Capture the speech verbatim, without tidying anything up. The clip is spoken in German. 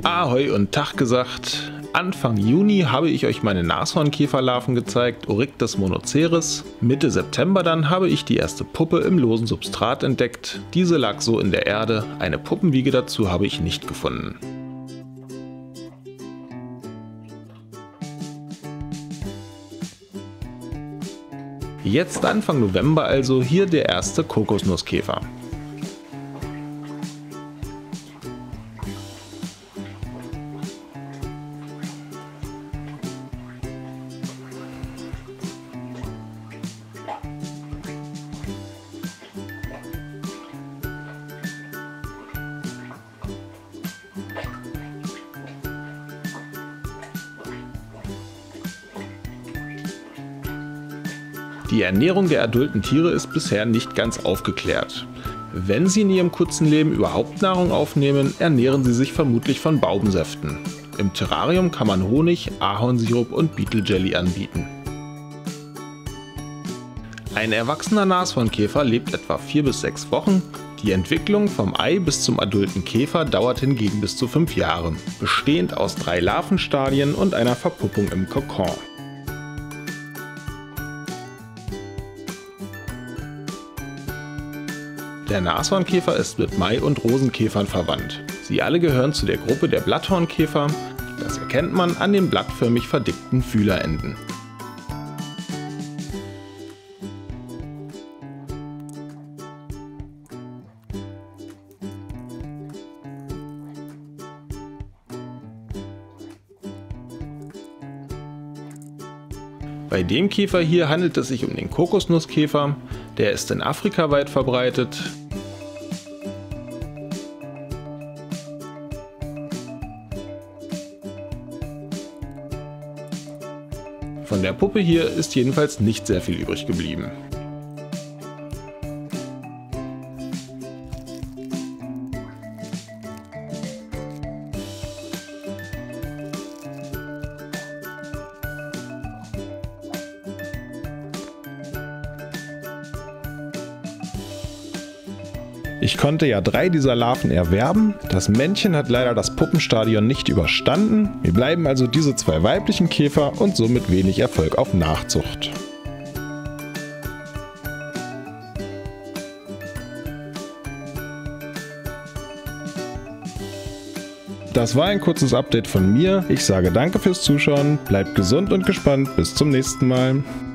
Ahoi und Tag gesagt. Anfang Juni habe ich euch meine Nashornkäferlarven gezeigt, Oryctes monoceres. Mitte September dann habe ich die erste Puppe im losen Substrat entdeckt. Diese lag so in der Erde, eine Puppenwiege dazu habe ich nicht gefunden. Jetzt Anfang November also hier der erste Kokosnusskäfer. Die Ernährung der adulten Tiere ist bisher nicht ganz aufgeklärt. Wenn sie in ihrem kurzen Leben überhaupt Nahrung aufnehmen, ernähren sie sich vermutlich von Baumsäften. Im Terrarium kann man Honig, Ahornsirup und Beetle Jelly anbieten. Ein erwachsener Nashornkäfer lebt etwa vier bis sechs Wochen. Die Entwicklung vom Ei bis zum adulten Käfer dauert hingegen bis zu fünf Jahre, bestehend aus drei Larvenstadien und einer Verpuppung im Kokon. Der Nashornkäfer ist mit Mai- und Rosenkäfern verwandt. Sie alle gehören zu der Gruppe der Blatthornkäfer. Das erkennt man an den blattförmig verdickten Fühlerenden. Bei dem Käfer hier handelt es sich um den Kokosnusskäfer. Der ist in Afrika weit verbreitet. Von der Puppe hier ist jedenfalls nicht sehr viel übrig geblieben. Ich konnte ja drei dieser Larven erwerben, das Männchen hat leider das Puppenstadion nicht überstanden, mir bleiben also diese zwei weiblichen Käfer und somit wenig Erfolg auf Nachzucht. Das war ein kurzes Update von mir, ich sage danke fürs Zuschauen, bleibt gesund und gespannt, bis zum nächsten Mal.